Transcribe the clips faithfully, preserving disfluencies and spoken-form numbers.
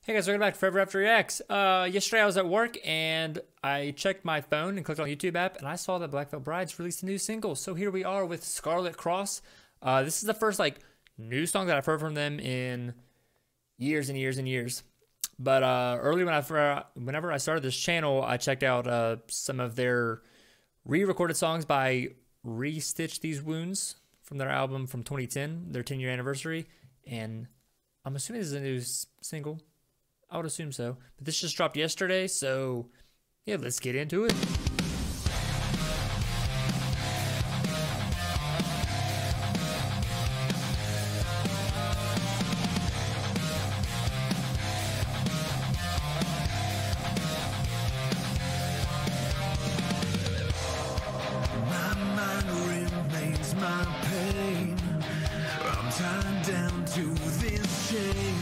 Hey guys, welcome back to Forever After Reacts. Uh, yesterday I was at work and I checked my phone and clicked on the YouTube app and I saw that Black Veil Brides released a new single. So here we are with Scarlet Cross. Uh, this is the first like new song that I've heard from them in years and years and years. But uh, early when I whenever I started this channel, I checked out uh, some of their re-recorded songs by Re-Stitch These Wounds from their album from twenty ten, their ten year anniversary. And I'm assuming this is a new single. I would assume so. But this just dropped yesterday, so yeah, let's get into it. My mind remains my pain. I'm tied down to this chain.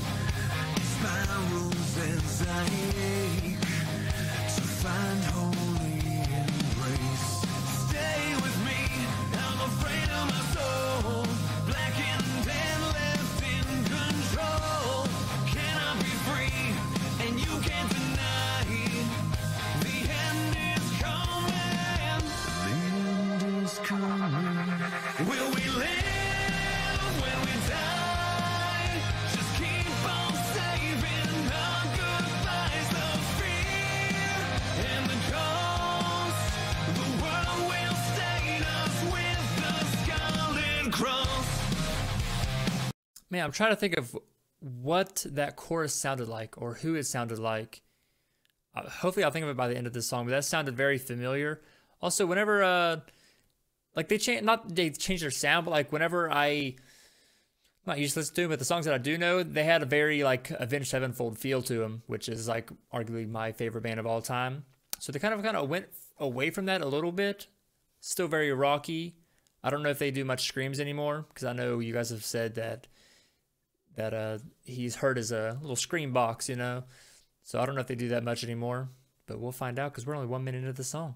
Spirals as I ache to find holy embrace. Stay with me, I'm afraid of my soul. Blackened and left in control. Can I be free? And you can't deny. The end is coming. The end is coming. Will we live when we die? Just keep on saving our goodbyes. The fear and the cost. The world will stain us with the Scarlet Cross. Man, I'm trying to think of what that chorus sounded like or who it sounded like. Uh, hopefully I'll think of it by the end of this song, but that sounded very familiar. Also, whenever, uh, like they change, not they changed their sound, but like whenever I, I'm not used to listening to them, but the songs that I do know, they had a very like Avenged Sevenfold feel to them, which is like arguably my favorite band of all time. So they kind of kind of went away from that a little bit. Still very rocky. I don't know if they do much screams anymore, because I know you guys have said that that uh he's heard as a little scream box, you know. So I don't know if they do that much anymore, but we'll find out because we're only one minute into the song.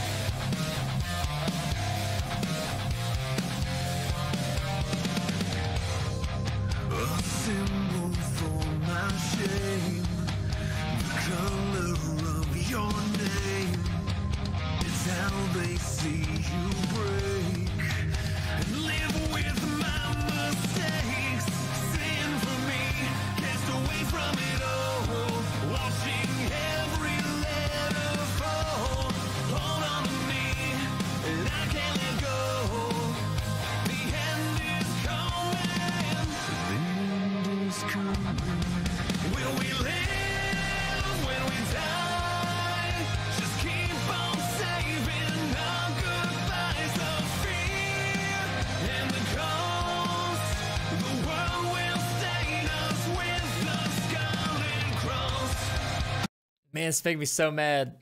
A symbol for my shame. The color of your name. It's how they see you break and live with my mistakes. Sin for me, cast away from it all. Watching every letter fall. Hold on to me, and I can't let go. The end is coming. The end is coming. Will we live when we die? Just keep on saving our goodbyes. The fear and the cost. The world will stain us with the Scarlet Cross. Man, this makes me so mad.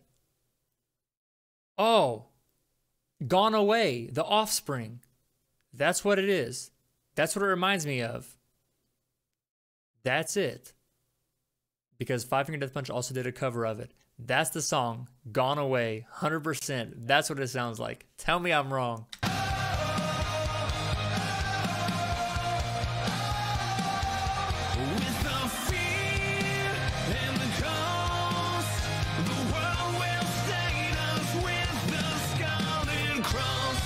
Oh, Gone Away, The Offspring. That's what it is. That's what it reminds me of. That's it. Because Five Finger Death Punch also did a cover of it. That's the song, Gone Away, one hundred percent. That's what it sounds like. Tell me I'm wrong. With the fear and the cost, the world will stain us with the Scarlet Cross.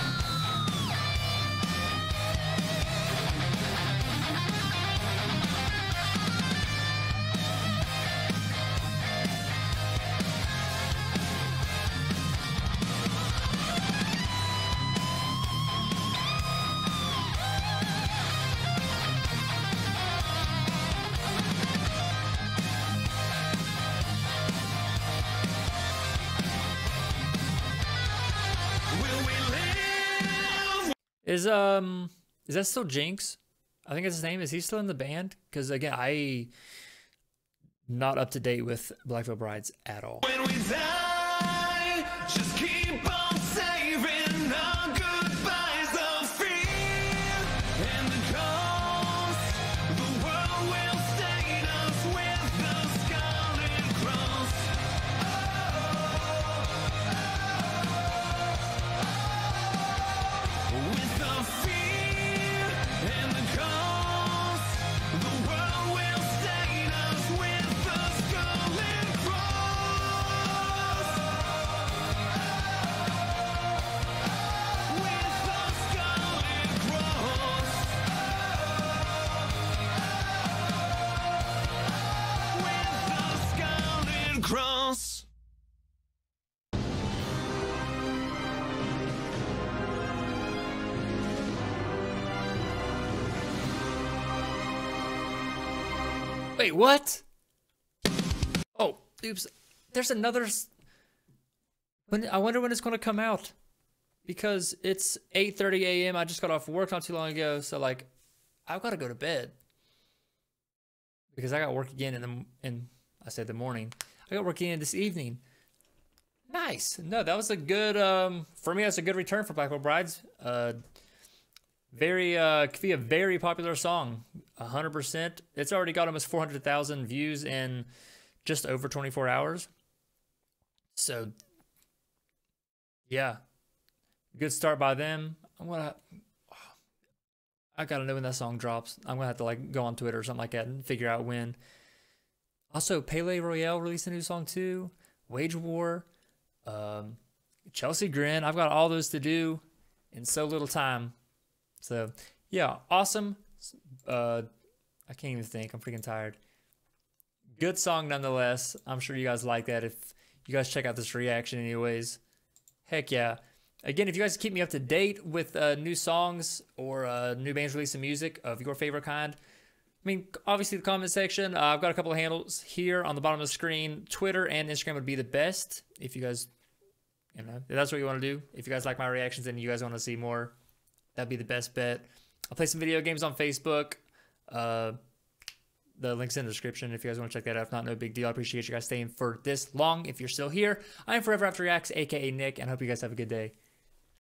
Will we live? Is um is that still Jinx? I think it's his name. Is he still in the band? Because again, I not up to date with Black Veil Brides at all. When we die, just keep on saving our goodbyes. The fear and the cost. The world will stain us with the Scarlet Cross. With the fear and the cost. The world will stain us Wait, what? Oh, oops. There's another. When I wonder when it's going to come out, because it's eight thirty a m I just got off work not too long ago, so like, I've got to go to bed because I got work again in the in I said the morning. I got work again this evening. Nice. No, that was a good. Um, for me, that's a good return for Blackwell Brides. Uh, very uh, could be a very popular song. A hundred percent. It's already got almost four hundred thousand views in just over twenty-four hours. So, yeah, good start by them. I'm gonna, I gotta know when that song drops. I'm gonna have to like go on Twitter or something like that and figure out when. Also, Pele Royale released a new song too. Wage War, um, Chelsea Grin. I've got all those to do in so little time. So, yeah, awesome. Uh, I can't even think. I'm freaking tired. Good song nonetheless. I'm sure you guys like that if you guys check out this reaction anyways. Heck yeah. Again, if you guys keep me up to date with uh, new songs or uh, new bands releasing music of your favorite kind, I mean, obviously the comment section, uh, I've got a couple of handles here on the bottom of the screen. Twitter and Instagram would be the best if you guys, you know, if that's what you want to do. If you guys like my reactions and you guys want to see more, that'd be the best bet. I'll play some video games on Facebook. Uh, the link's in the description if you guys want to check that out. If not, no big deal. I appreciate you guys staying for this long. If you're still here, I'm Forever After Reacts, aka Nick, and I hope you guys have a good day.